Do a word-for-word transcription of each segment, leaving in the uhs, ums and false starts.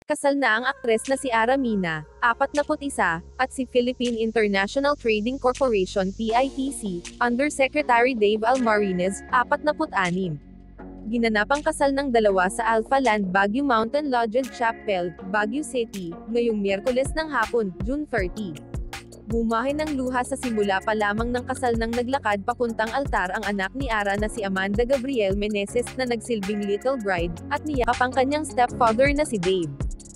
Kasal na ang aktres na si Ara Mina, forty-one, at si Philippine International Trading Corporation P I T C, Undersecretary Dave Almarines, forty-six. Ginanap ang kasal ng dalawa sa Alpha Land Baguio Mountain Lodge Chapel, Baguio City, ngayong Miyerkules ng hapon, June thirtieth. Bumahe ng luha sa simula pa lamang ng kasal nang naglakad papuntang altar ang anak ni Ara na si Amanda Gabriel Meneses na nagsilbing little bride, at niyakap ang kanyang stepfather na si Dave.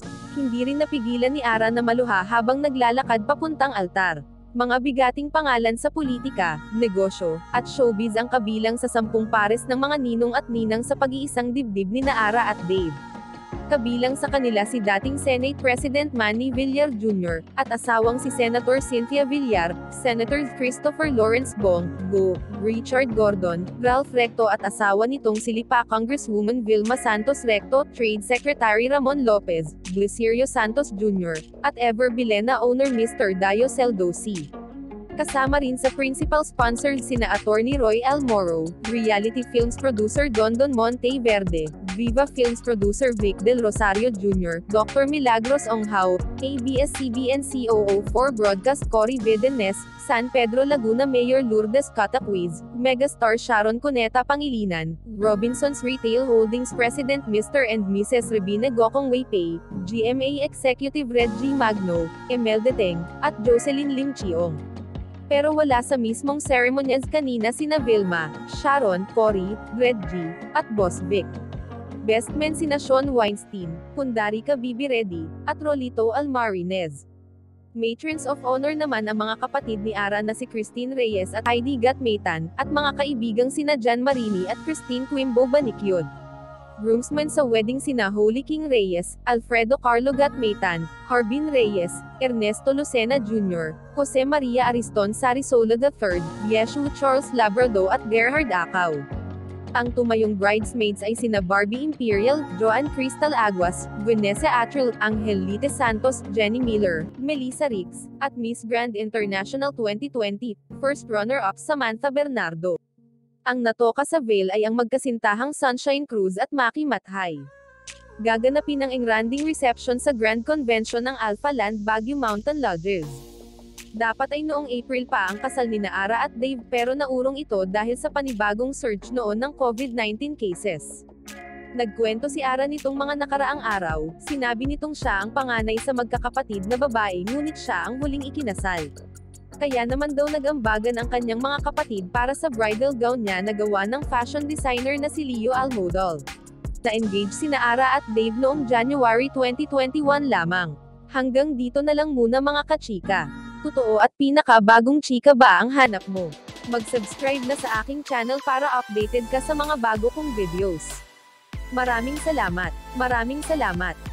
Hindi rin napigilan ni Ara na maluha habang naglalakad papuntang altar. Mga bigating pangalan sa politika, negosyo, at showbiz ang kabilang sa sampung pares ng mga ninong at ninang sa pag-iisang dibdib ni Ara at Dave. Kabilang sa kanila si dating Senate President Manny Villar Junior, at asawang si Senator Cynthia Villar, Senator Christopher Lawrence Bong, Go, Richard Gordon, Ralph Recto at asawa nitong si Lipa Congresswoman Vilma Santos Recto, Trade Secretary Ramon Lopez, Glicirio Santos Junior, at Ever Bilena owner Mister Dayo Celdosi. Kasama rin sa principal sponsors sina Attorney Roy L. Moro, Reality Films producer Dondon Monteverde, Viva Films producer Vic Del Rosario Junior, Doctor Milagros Onghao, A B S C B N C O O four Broadcast Cory Videnes, San Pedro Laguna Mayor Lourdes Cataquiz, Megastar Sharon Cuneta Pangilinan, Robinsons Retail Holdings President Mister and Missus Rebina Gokong Weipay, G M A Executive Red G Magno, Imelda Teng, at Jocelyn Lim Chiong. Pero wala sa mismong ceremonies kanina sina Vilma, Sharon, Cory, Red G, at Boss Vic. Best men sina Sean Weinstein, Pundarika Bibi Reddy, at Rolito Almarines. Matrons of honor naman ang mga kapatid ni Ara na si Christine Reyes at Heidi Gatmetan, at mga kaibigang sina Jan Marini at Christine Quimbo Banikyod. Groomsmen sa wedding sina Holy King Reyes, Alfredo Carlo Gatmetan, Harbin Reyes, Ernesto Lucena Junior, Jose Maria Ariston Sarisola the third, Yeshu Charles Labrado at Gerhard Acaw. Ang tumayong bridesmaids ay sina Barbie Imperial, Joanne Crystal Aguas, Vanessa Atril, Angelite Santos, Jenny Miller, Melissa Rix, at Miss Grand International twenty twenty, first runner-up Samantha Bernardo. Ang natoka sa veil ay ang magkasintahang Sunshine Cruz at Maki Mathay. Gaganapin ang engranding reception sa Grand Convention ng Alpha Land Baguio Mountain Lodges. Dapat ay noong April pa ang kasal ni Ara at Dave pero naurong ito dahil sa panibagong surge noon ng COVID nineteen cases. Nagkwento si Ara nitong mga nakaraang araw, sinabi nitong siya ang panganay sa magkakapatid na babae ngunit siya ang huling ikinasal. Kaya naman daw nag-ambagan ang kanyang mga kapatid para sa bridal gown niya na gawa ng fashion designer na si Leo Almodal. Na-engage sina Ara at Dave noong January twenty twenty-one lamang. Hanggang dito na lang muna mga kachika. Totoo at pinaka-bagong chika ba ang hanap mo? Mag-subscribe na sa aking channel para updated ka sa mga bago kong videos. Maraming salamat. Maraming salamat.